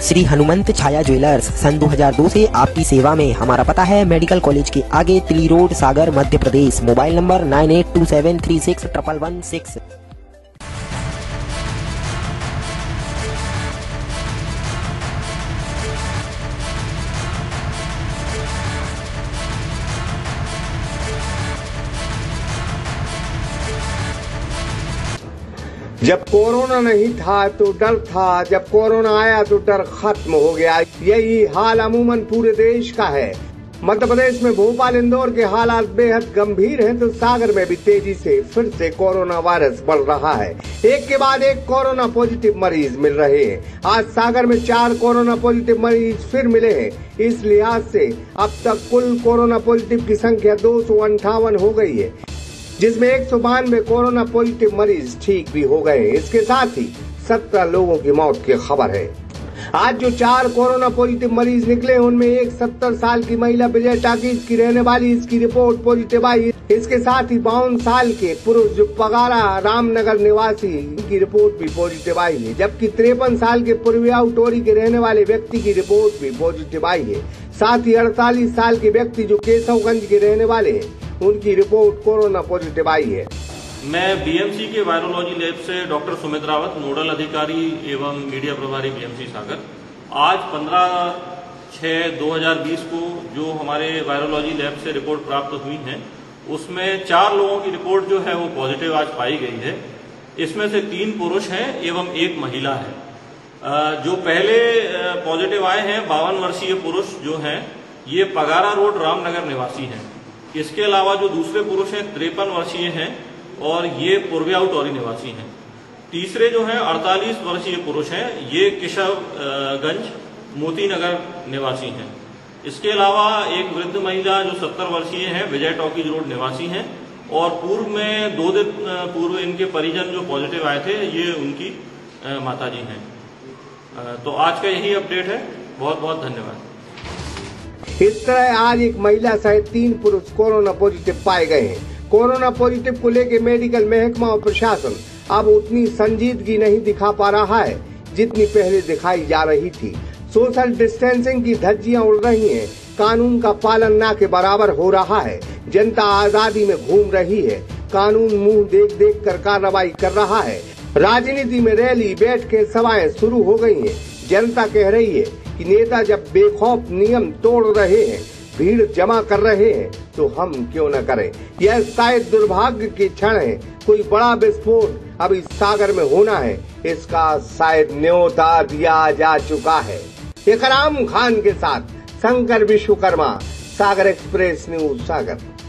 Shri Hanumant Chhaya jewellers सन 2002 से आपकी सेवा में। हमारा पता है मेडिकल कॉलेज के आगे, Tili road, Sagar, Madhya Pradesh. Mobile number 9827361116। जब कोरोना नहीं था तो डर था, जब कोरोना आया तो डर खत्म हो गया। यही हाल अमूमन पूरे देश का है। मध्य प्रदेश में भोपाल, इंदौर के हालात बेहद गंभीर हैं, तो सागर में भी तेजी से फिर से कोरोना वायरस बढ़ रहा है। एक के बाद एक कोरोना पॉजिटिव मरीज मिल रहे हैं। आज सागर में 4 कोरोना पॉजिटिव मरीज फिर मिले हैं। इस लिहाज से अब तक कुल कोरोना पॉजिटिव की संख्या 258 हो गई है, जिसमें 192 कोरोना पॉजिटिव मरीज ठीक भी हो गए। इसके साथ ही 17 लोगों की मौत की खबर है। आज जो 4 कोरोना पॉजिटिव मरीज निकले उनमें एक 70 साल की महिला विजय टाकीज की रहने वाली, इसकी रिपोर्ट पॉजिटिव आई। इसके साथ ही 52 साल के पुरुष जो पगारा रामनगर निवासी की रिपोर्ट भी पॉजिटिव आई है, जबकि 53 साल के पूर्विया टोरी के रहने वाले व्यक्ति की रिपोर्ट भी पॉजिटिव आई है। साथ ही 48 साल के व्यक्ति जो केशवगंज के रहने वाले हैं, उनकी रिपोर्ट कोरोना पॉजिटिव आई है। मैं बीएमसी के वायरोलॉजी लैब से डॉक्टर सुमित रावत, नोडल अधिकारी एवं मीडिया प्रभारी बीएमसी सागर। आज 15/6/2020 को जो हमारे वायरोलॉजी लैब से रिपोर्ट प्राप्त हुई है, उसमें 4 लोगों की रिपोर्ट जो है वो पॉजिटिव आज पाई गई है। इसमें से 3 पुरुष हैं एवं 1 महिला है। जो पहले पॉजिटिव आए हैं 52 वर्षीय पुरुष जो हैं, ये पगारा रोड रामनगर निवासी हैं। इसके अलावा जो दूसरे पुरुष हैं 53 वर्षीय हैं और ये पूर्विया टोरी निवासी हैं। तीसरे जो हैं 48 वर्षीय पुरुष हैं, ये केशवगंज मोतीनगर निवासी हैं। इसके अलावा एक वृद्ध महिला जो 70 वर्षीय हैं, विजय टॉकीज रोड निवासी हैं। और पूर्व में 2 दिन पूर्व इनके परिजन जो पॉजिटिव आए थे, ये उनकी माताजी हैं। तो आज का यही अपडेट है। बहुत बहुत धन्यवाद। इस तरह आज एक महिला सहित 3 पुरुष कोरोना पॉजिटिव पाए गए हैं। कोरोना पॉजिटिव को लेकर मेडिकल महकमा और प्रशासन अब उतनी संजीदगी नहीं दिखा पा रहा है जितनी पहले दिखाई जा रही थी। सोशल डिस्टेंसिंग की धज्जियां उड़ रही हैं, कानून का पालन ना के बराबर हो रहा है। जनता आजादी में घूम रही है, कानून मुंह देख देख कर कार्रवाई कर रहा है। राजनीति में रैली, बैठकें, सभाएं शुरू हो गई हैं। जनता कह रही है कि नेता जब बेखौफ नियम तोड़ रहे हैं, भीड़ जमा कर रहे हैं, तो हम क्यों न करें। यह शायद दुर्भाग्य के क्षण है। कोई बड़ा विस्फोट अभी सागर में होना है, इसका शायद न्योता दिया जा चुका है। इकराम खान के साथ शंकर विश्वकर्मा, सागर एक्सप्रेस न्यूज सागर।